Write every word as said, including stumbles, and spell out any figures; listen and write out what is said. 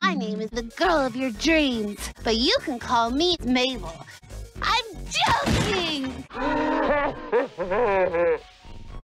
My name is the girl of your dreams, but you can call me Mabel. I'm joking!